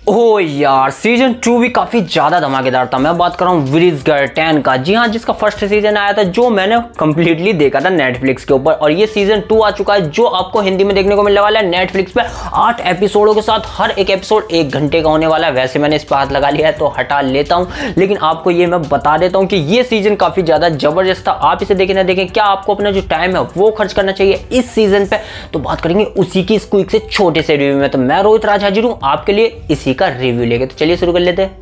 ओ यार, सीजन 2 भी काफी ज्यादा धमाकेदार था। मैं बात कर रहा हूँ ब्रिजर्ड 10 का। जी हाँ, जिसका फर्स्ट सीजन आया था जो मैंने कंप्लीटली देखा था नेटफ्लिक्स के ऊपर, और ये सीजन 2 आ चुका है जो आपको हिंदी में देखने को मिलने वाला है नेटफ्लिक्स पे 8 एपिसोडों के साथ। हर एक एपिसोड 1 घंटे का होने वाला है। वैसे मैंने इस पर हाथ लगा लिया है तो हटा लेता हूँ, लेकिन आपको ये मैं बता देता हूँ कि ये सीजन काफी ज्यादा जबरदस्त था। आप इसे देखें ना देखें, क्या आपको अपना जो टाइम है वो खर्च करना चाहिए इस सीजन पे, तो बात करेंगे उसी की स्क्विक से छोटे से रिव्यू में। तो मैं रोहित राज हाजिर हूँ आपके लिए इसी का रिव्यू लेके। तो चलिए शुरू कर लेते हैं।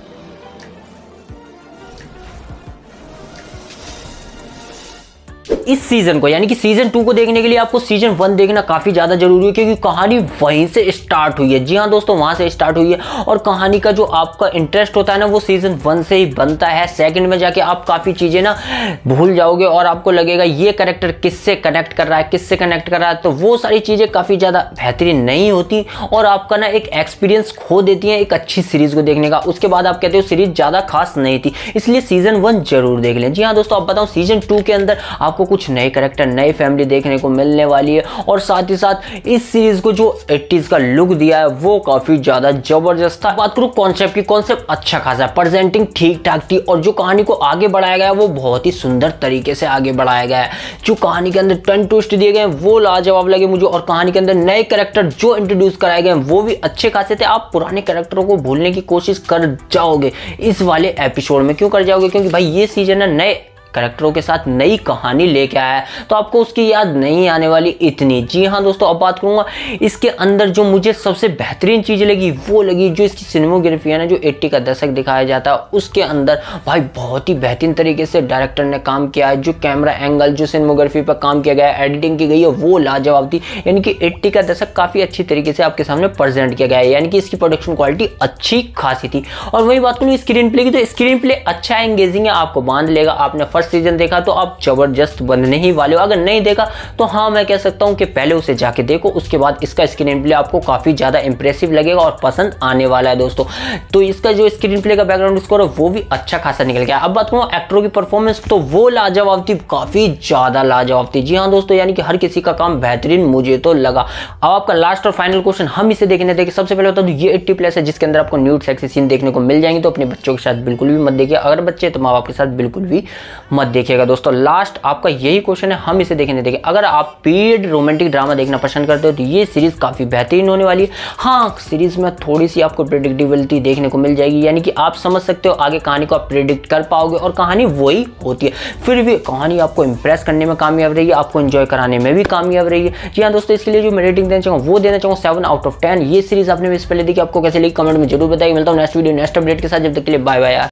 इस सीजन को यानी कि सीजन 2 को देखने के लिए आपको सीजन 1 देखना काफी ज्यादा जरूरी है, क्योंकि कहानी वहीं से स्टार्ट हुई है। जी हाँ दोस्तों, वहां से स्टार्ट हुई है और कहानी का जो आपका इंटरेस्ट होता है ना वो सीजन 1 से ही बनता है। सेकंड में जाके आप काफी चीजें ना भूल जाओगे और आपको लगेगा ये कैरेक्टर किससे कनेक्ट कर रहा है, किससे कनेक्ट कर रहा है, तो वो सारी चीजें काफी ज्यादा बेहतरीन नहीं होती और आपका ना एक एक्सपीरियंस खो देती है एक अच्छी सीरीज को देखने का। उसके बाद आप कहते हो सीरीज ज्यादा खास नहीं थी, इसलिए सीजन 1 जरूर देख लें। जी हाँ दोस्तों, आप बताऊं सीजन 2 के अंदर आपको कुछ नए कैरेक्टर, नई फैमिली देखने को मिलने वाली है, और साथ ही साथ इस सीरीज को जो 80s का लुक दिया है वो काफी ज्यादा जबरदस्त था। बात करूं कॉन्सेप्ट की, कॉन्सेप्ट अच्छा खासा, प्रेजेंटिंग ठीक ठाक थी, और जो कहानी को आगे बढ़ाया गया है वो बहुत ही सुंदर तरीके से आगे बढ़ाया गया है। जो कहानी के अंदर टर्न ट्विस्ट दिए गए वो लाजवाब लगे मुझे, और कहानी के अंदर नए कैरेक्टर जो इंट्रोड्यूस कराए गए वो भी अच्छे खासे थे। आप पुराने कैरेक्टरों को भूलने की कोशिश कर जाओगे इस वाले एपिसोड में। क्यों कर जाओगे? क्योंकि भाई ये सीजन है नए कैरेक्टरों के साथ नई कहानी लेके आया है, तो आपको उसकी याद नहीं आने वाली इतनी। जी हाँ दोस्तों, अब बात करूंगा इसके अंदर जो मुझे सबसे बेहतरीन चीज लगी वो लगी जो इसकी सिनेमोग्राफी है ना, जो 80 का दशक दिखाया जाता है उसके अंदर भाई बहुत ही बेहतरीन तरीके से डायरेक्टर ने काम किया है। जो कैमरा एंगल, जो सिनेमोग्राफी पर काम किया गया है, एडिटिंग की गई है वो लाजवाब थी। यानी कि 80 का दशक काफी अच्छी तरीके से आपके सामने प्रेजेंट किया गया है, यानी कि इसकी प्रोडक्शन क्वालिटी अच्छी खासी थी। और वही बात करूँ स्क्रीन प्ले की, तो स्क्रीन प्ले अच्छा है, एंगेजिंग है, आपको बांध लेगा। आपने फर्स्ट सीजन देखा तो आप जबरदस्त बनने ही वाले हो। अगर नहीं देखा तो हाँ मैं कह सकता हूं कि पहले उसे जाके देखो, उसके बाद इसका स्क्रीन प्ले आपको काफी ज्यादा इंप्रेसिव लगेगा और पसंद आने वाला है दोस्तों। तो इसका जो स्क्रीन प्ले का बैकग्राउंड स्कोर है वो भी अच्छा खासा निकल गया। अब बात करूं एक्टरों की परफॉर्मेंस, तो वो लाजवाब थी, काफी ज्यादा लाजवाब थी। जी हाँ दोस्तों, यानी कि हर किसी का काम बेहतरीन मुझे तो लगा। अब आपका लास्ट और फाइनल क्वेश्चन हम इसे देखने देंगे। सबसे पहले बता दूं ये 80+ है, जिसके अंदर आपको न्यूड सेक्सी सीन देखने को मिल जाएंगे, तो अपने बच्चों के साथ बिल्कुल भी मत देखिए। अगर बच्चे तो माँ बाप के साथ बिल्कुल भी मत देखिएगा दोस्तों। लास्ट आपका यही क्वेश्चन है, हम इसे देखने देंगे। अगर आप पीरियड रोमांटिक ड्रामा देखना पसंद करते हो तो ये सीरीज काफी बेहतरीन होने वाली है। हाँ, सीरीज में थोड़ी सी आपको प्रेडिक्टेबिलिटी देखने को मिल जाएगी, यानी कि आप समझ सकते हो आगे कहानी को आप प्रेडिक्ट कर पाओगे, और कहानी वही होती है। फिर भी कहानी आपको इंप्रेस करने में कामयाब रही है, आपको एंजॉय कराने में भी कामयाब रही है। जी हाँ दोस्तों, इसके लिए जो मैं रेटिंग देना चाहूँगा वो देना चाहूँगा 7/10। ये सीरीज आपने इस पहले देखी, आपको कैसे लगी कमेंट में जरूर बताइए। मिलता हूँ नेक्स्ट वीडियो नेक्स्ट अपडेट के साथ, जब तक के लिए बाय बाय यार।